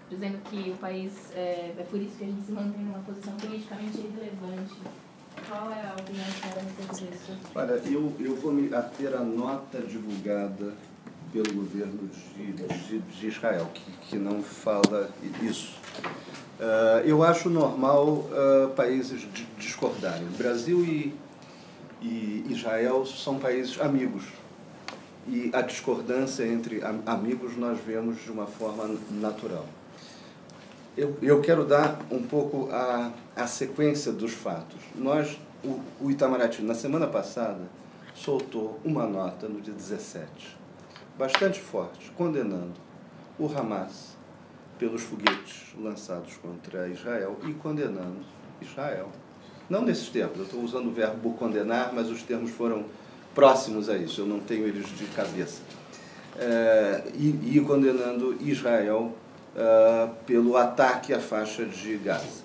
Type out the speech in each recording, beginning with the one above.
dizendo que o país, é por isso que a gente se mantém numa posição politicamente irrelevante. Qual é a opinião da senhora a respeito disso? Olha, eu vou me ater à nota divulgada pelo governo de Israel, que não fala isso. Eu acho normal países discordarem. O Brasil e Israel são países amigos. E a discordância entre amigos nós vemos de uma forma natural. Eu quero dar um pouco a sequência dos fatos. O Itamaraty, na semana passada, soltou uma nota no dia 17, bastante forte, condenando o Hamas pelos foguetes lançados contra Israel e condenando Israel. Não nesses termos, eu estou usando o verbo condenar, mas os termos foram próximos a isso, eu não tenho eles de cabeça. E condenando Israel pelo ataque à faixa de Gaza.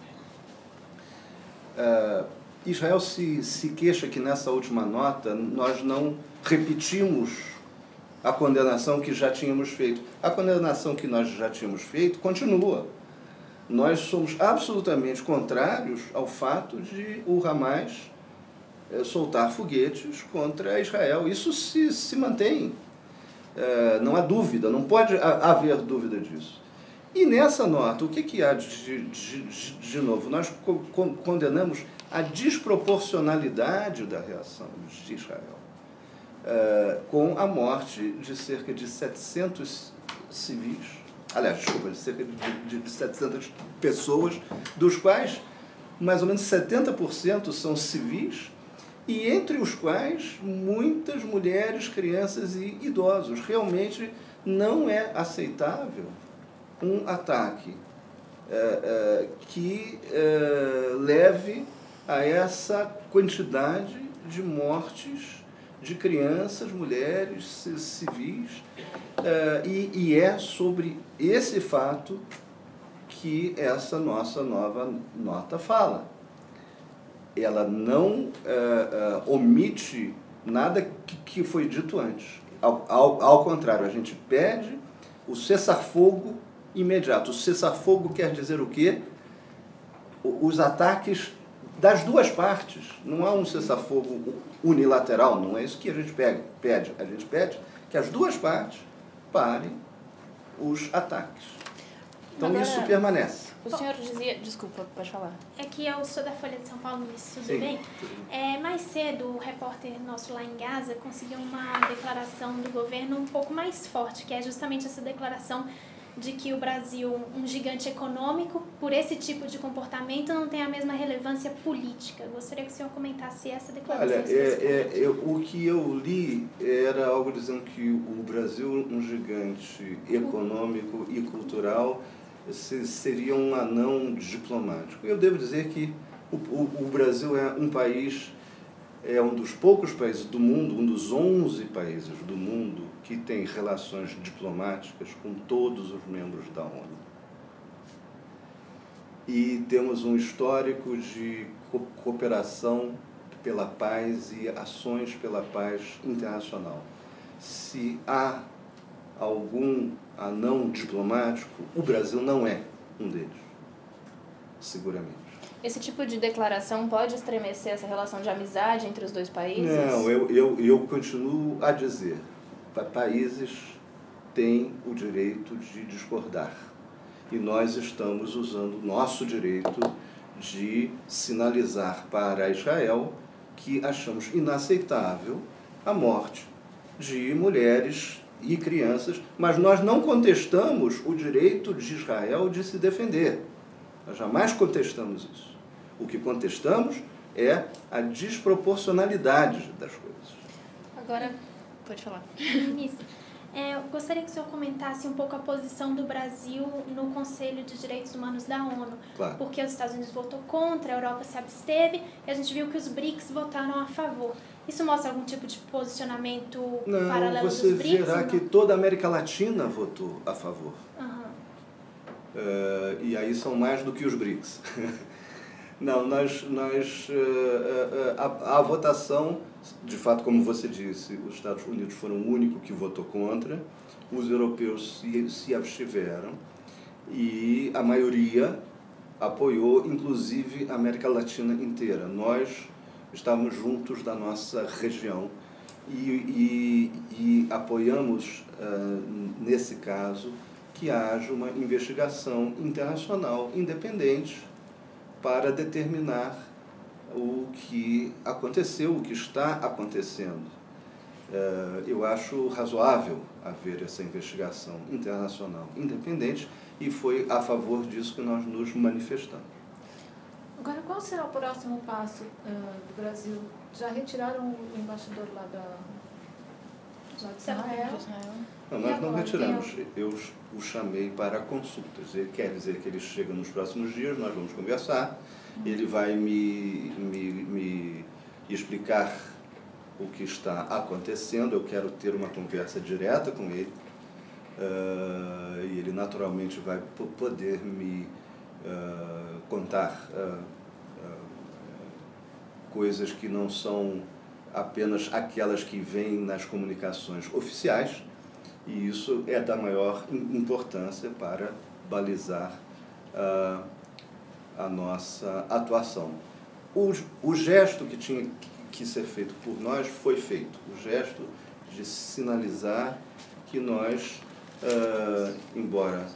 Israel se queixa que nessa última nota nós não repetimos a condenação que já tínhamos feito. A condenação que nós já tínhamos feito continua. Nós somos absolutamente contrários ao fato de o Hamas soltar foguetes contra Israel. Isso se mantém. Não há dúvida, não pode haver dúvida disso. E nessa nota, o que há de novo? Nós condenamos a desproporcionalidade da reação de Israel com a morte de cerca de 700 civis, aliás, desculpa, de cerca de 700 pessoas, dos quais mais ou menos 70% são civis, e entre os quais muitas mulheres, crianças e idosos. Realmente não é aceitável um ataque que leve a essa quantidade de mortes de crianças, mulheres, civis, e é sobre esse fato que essa nossa nova nota fala. Ela não omite nada que foi dito antes. Ao contrário, a gente pede o cessar-fogo imediato. O cessar-fogo quer dizer o quê? Os ataques das duas partes. Não há um cessar-fogo unilateral, não é isso que a gente pede. A gente pede que as duas partes parem os ataques. Então agora, isso permanece. O senhor dizia... Desculpa, pode falar. É que eu sou da Folha de São Paulo, isso tudo Sim. bem? Mais cedo, o repórter nosso lá em Gaza conseguiu uma declaração do governo um pouco mais forte, que é justamente essa declaração de que o Brasil, um gigante econômico, por esse tipo de comportamento, não tem a mesma relevância política. Gostaria que o senhor comentasse essa declaração. Olha, o que eu li era algo dizendo que o Brasil, um gigante econômico e cultural, seria um anão diplomático. Eu devo dizer que o Brasil é um país, é um dos poucos países do mundo, um dos 11 países do mundo que tem relações diplomáticas com todos os membros da ONU. E temos um histórico de cooperação pela paz e ações pela paz internacional. Se há algum anão diplomático, o Brasil não é um deles, seguramente. Esse tipo de declaração pode estremecer essa relação de amizade entre os dois países? Não, eu continuo a dizer, países têm o direito de discordar. E nós estamos usando o nosso direito de sinalizar para Israel que achamos inaceitável a morte de mulheres e crianças, mas nós não contestamos o direito de Israel de se defender. Nós jamais contestamos isso. O que contestamos é a desproporcionalidade das coisas. Agora, pode falar. Ministro, eu gostaria que o senhor comentasse um pouco a posição do Brasil no Conselho de Direitos Humanos da ONU. Claro. Porque os Estados Unidos votou contra, a Europa se absteve, e a gente viu que os BRICS votaram a favor. Isso mostra algum tipo de posicionamento paralelo dos BRICS? Não, você verá que toda a América Latina votou a favor. Uhum. E aí são mais do que os BRICS. Não, a votação, de fato, como você disse, os Estados Unidos foram o único que votou contra, os europeus se abstiveram, e a maioria apoiou, inclusive a América Latina inteira. Nós estávamos juntos da nossa região e apoiamos, nesse caso, que haja uma investigação internacional independente para determinar o que aconteceu, o que está acontecendo. Eu acho razoável haver essa investigação internacional independente e foi a favor disso que nós nos manifestamos. Agora, qual será o próximo passo do Brasil? Já retiraram o embaixador lá de Israel? Não, nós não retiramos. Eu o chamei para consultas. Ele quer dizer que ele chega nos próximos dias, nós vamos conversar, ele vai me explicar o que está acontecendo, eu quero ter uma conversa direta com ele, e ele naturalmente vai poder me contar coisas que não são apenas aquelas que vêm nas comunicações oficiais, e isso é da maior importância para balizar a nossa atuação. O gesto que tinha que ser feito por nós foi feito, o gesto de sinalizar que nós, embora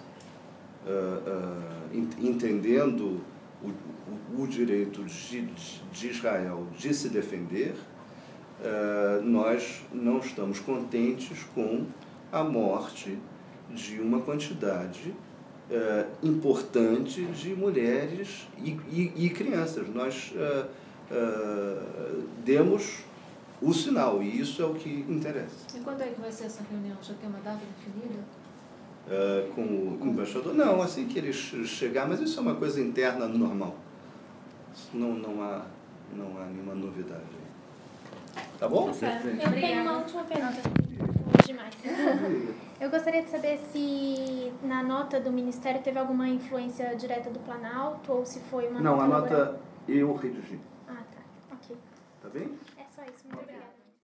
entendendo o direito de Israel de se defender, nós não estamos contentes com a morte de uma quantidade importante de mulheres e crianças. Nós demos o sinal, e isso é o que interessa. E quando é que vai ser essa reunião? Já tem uma data definida? Com o embaixador? Não, assim que ele chegar, mas isso é uma coisa interna normal. Não há nenhuma novidade aí. Tá bom? Eu tenho uma última pergunta. Demais. Eu gostaria de saber se na nota do Ministério teve alguma influência direta do Planalto ou se foi uma nota... Não, a nota eu redigi. Ah, tá. Ok. Tá bem? É só isso. Muito obrigada.